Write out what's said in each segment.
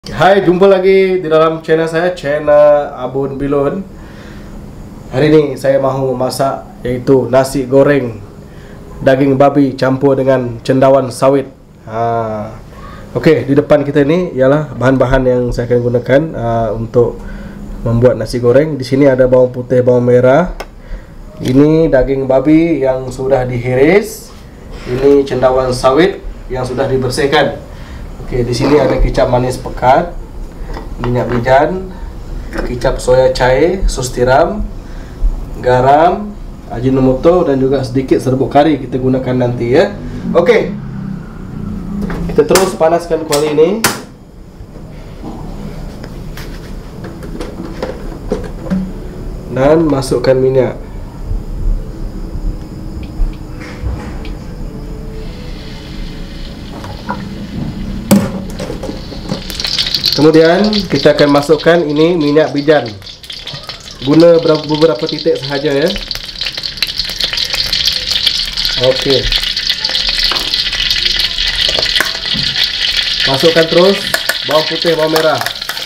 Hai, jumpa lagi di dalam channel saya, channel Abun Bilun. Hari ini saya mahu masak yaitu nasi goreng daging babi campur dengan cendawan sawit. Okey, di depan kita ni ialah bahan-bahan yang saya akan gunakan untuk membuat nasi goreng. Di sini ada bawang putih, bawang merah. Ini daging babi yang sudah dihiris. Ini cendawan sawit yang sudah dibersihkan. Okey, di sini ada kicap manis pekat, minyak wijen, kicap soya cair, sos tiram, garam, ajinomoto dan juga sedikit serbuk kari kita gunakan nanti ya. Okey. Kita terus panaskan kuali ini. Dan masukkan minyak. Kemudian kita akan masukkan ini minyak wijen. Guna beberapa titik sahaja ya. Okey. Masukkan terus bawang putih, bawang merah.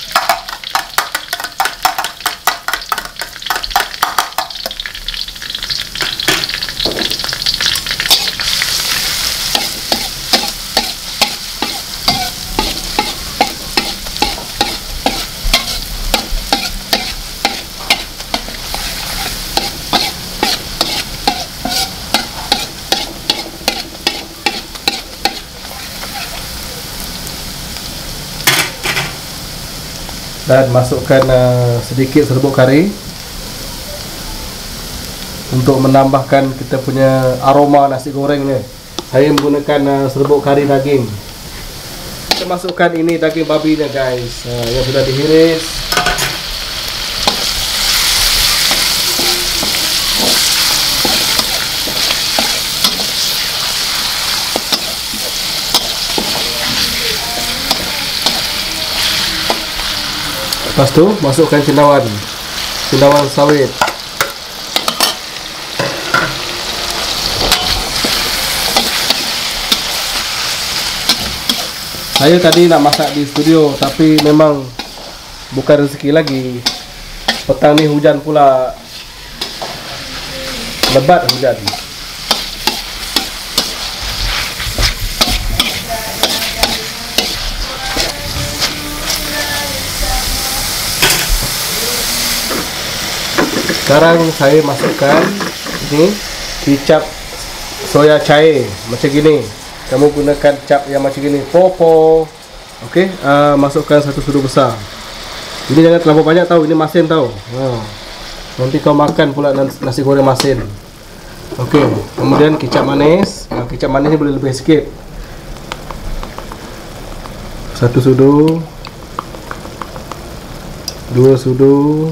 Dan masukkan sedikit serbuk kari untuk menambahkan kita punya aroma nasi goreng ni. Saya menggunakan serbuk kari daging. Kita masukkan ini daging babinya guys, yang sudah dihiris. Lepas tu masukkan cendawan sawit. Saya tadi nak masak di studio tapi memang bukan rezeki lagi. Petang ni hujan pula, lebat hujan. Sekarang saya masukkan ini kicap soya cair macam gini. Kamu gunakan cap yang macam gini, popo. Okey, masukkan satu sudu besar. Ini jangan terlalu banyak tahu, ini masin tahu. Nanti kau makan pula nasi goreng masin. Okey, kemudian kicap manis. Kicap manis ni boleh lebih sikit. Satu sudu, dua sudu,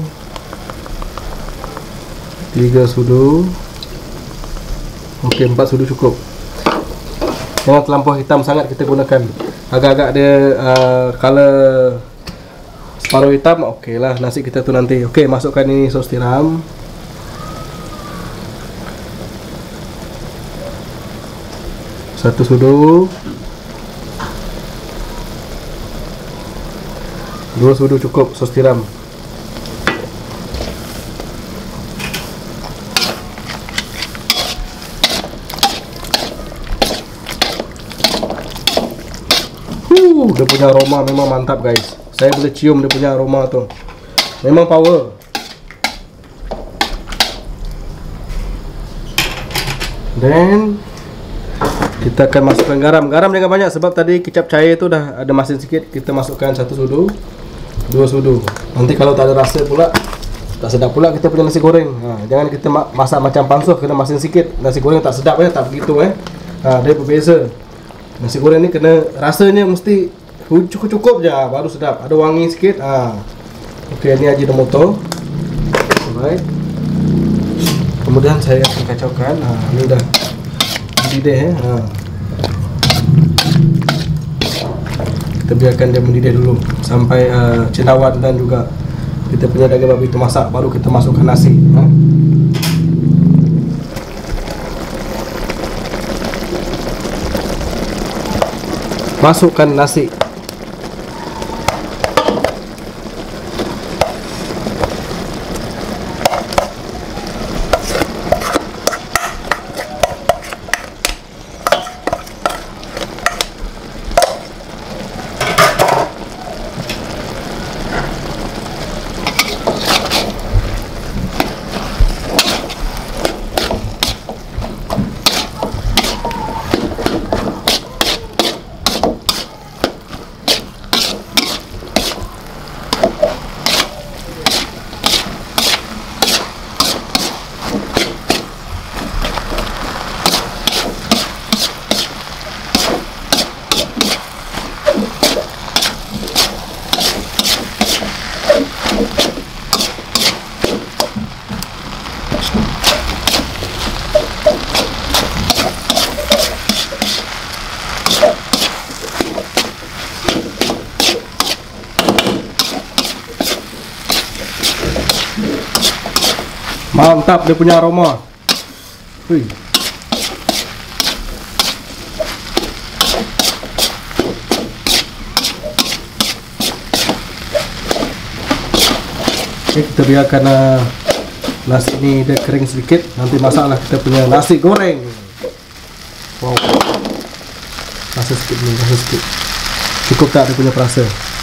3 sudu. Okey, 4 sudu cukup. Jangan terlampau hitam sangat kita gunakan. Agak-agak dia color separuh hitam, okey lah nasi kita tu nanti. Okey, masukkan ini sos tiram. Satu sudu, 2 sudu cukup sos tiram. Dia punya aroma memang mantap guys. Saya boleh cium dia punya aroma tu. Memang power. Dan kita akan masukkan garam. Garam jangan banyak sebab tadi kicap cair tu dah ada masin sikit. Kita masukkan 1 sudu, 2 sudu. Nanti kalau tak ada rasa pula, tak sedap pula kita punya nasi goreng. Jangan kita masak macam pansuh kena masin sikit. Nasi goreng tak sedap tak begitu dia berbeza. Nasi goreng ni kena rasanya mesti cukup-cukup je baru sedap. Ada wangi sikit. Okey, ni ajinomoto. Alright. Kemudian saya akan kacaukan. Ni dah mendidih Kita biarkan dia mendidih dulu sampai cendawan dan juga kita punya daging babi itu masak, baru kita masukkan nasi. Masukkan nasi. Mantap dia punya aroma. Wih. Oke, kita biarkan nasi ini dia kering sedikit. Nanti masaklah kita punya nasi goreng. Wow. Rasa sedikit nih, rasa sedikit. Cukup tak dia punya perasa?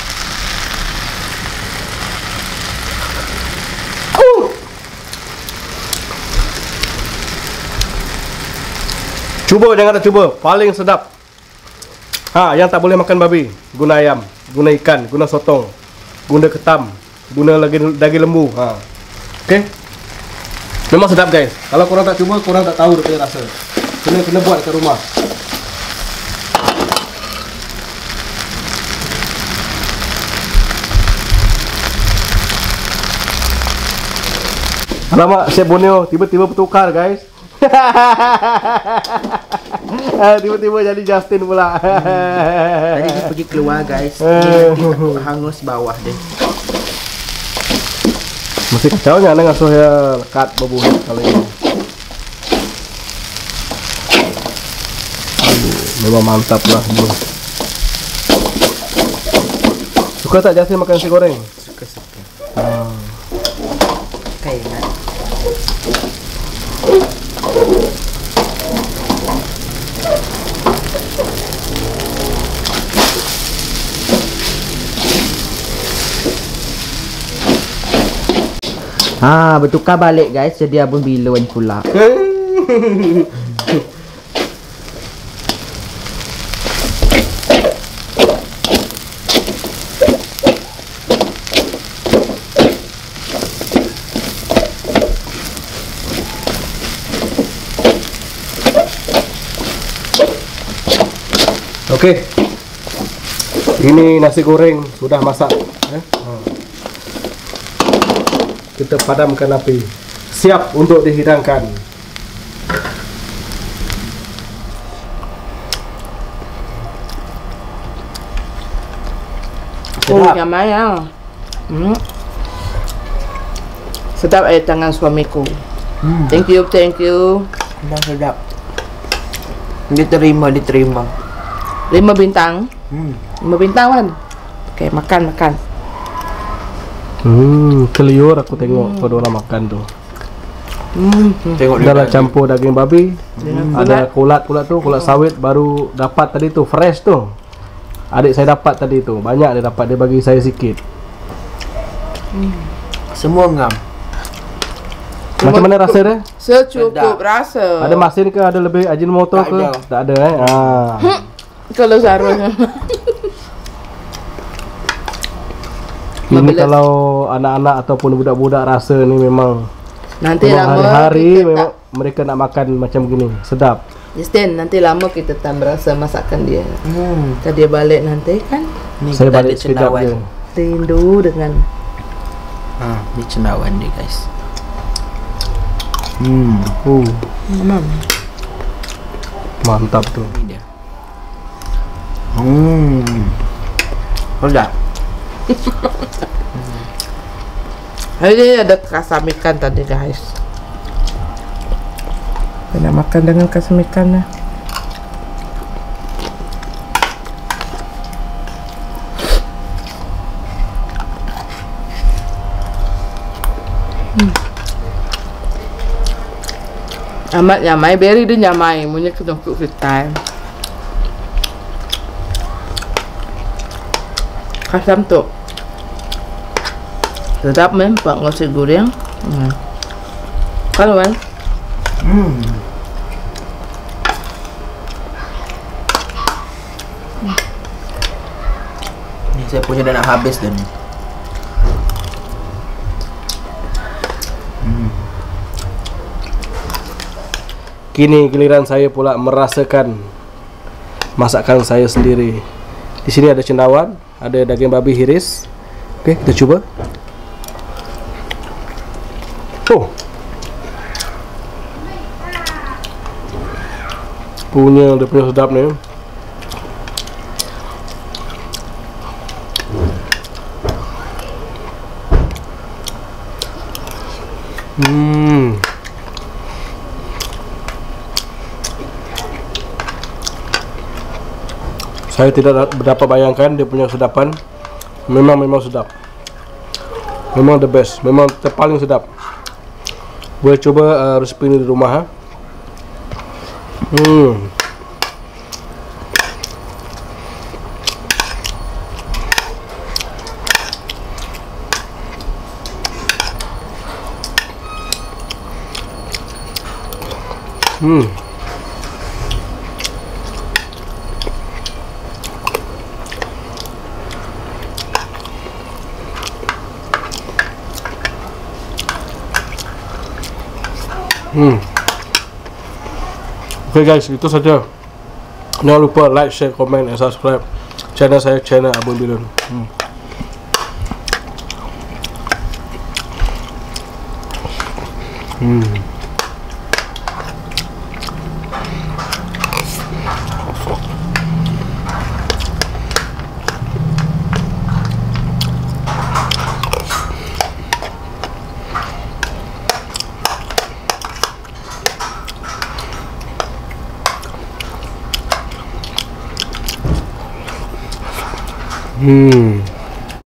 Cuba, jangan tak cuba. Paling sedap. Yang tak boleh makan babi, guna ayam, guna ikan, guna sotong, guna ketam, guna lagi daging lembu. Okey. Memang sedap guys. Kalau korang tak cuba, korang tak tahu dia punya rasa. Kena buat kat rumah. Alamak, Chef Borneo tiba-tiba bertukar guys. Tiba-tiba jadi Justin pula. Tadi dia pergi keluar guys. Dia hangus bawah deh. Masih kacaunya dengan saya lekat berbuih kali ini. Memang mantap lah. Suka tak Justin makan nasi goreng? Suka-suka. Kayak bertukar balik guys, jadi Abang Bilon pula. Okey. Ini nasi goreng sudah masak. Kita padamkan api. Siap untuk dihidangkan. Nyaman ya. Sedap tangan suamiku. Thank you. Dah sedap. Diterima. 5 bintang. 5 bintang kan? Okey, makan. Keliur aku tengok kalau orang makan tu. Tengok Dalam campur daging babi, ada kulat tu, kulat sawit baru dapat tadi tu, fresh tu. Adik saya dapat tadi tu, banyak dia dapat, dia bagi saya sikit. Semua ngam. Macam mana rasa dia? Secukup rasa. Ada masin ke, ada lebih ajinomoto ke? Tak ada Kalau seharusnya. Ini kalau anak-anak ataupun budak-budak rasa ni memang nanti lama hari-hari memang mereka nak makan macam gini, sedap. Justin, nanti lama kita tak berasa masakan dia. Kita dia balik nanti kan. Ni saya balik sekejap je. Rindu dengan Ni cendawan dia guys. Mantap tu. Ni dia. Sedap. Ini ada kasam ikan tadi guys. Kita makan dengan kasam ikannya. Amat nyamai, beri dia nyamai, punya ketungkuk kita. Kasam tu sedap memang nasi goreng. Kan kan? Ni saya punya dah nak habis dah ni. Kini giliran saya pula merasakan masakan saya sendiri. Di sini ada cendawan, ada daging babi hiris. Okey, kita cuba. Dia punya sedap ni. Saya tidak dapat bayangkan dia punya sedapan. Memang sedap. Memang the best. Memang terpaling sedap. Boleh coba resep ini di rumah. Oke guys, itu saja. Jangan lupa like, share, comment, and subscribe channel saya, channel Abon Bilon. Hmm.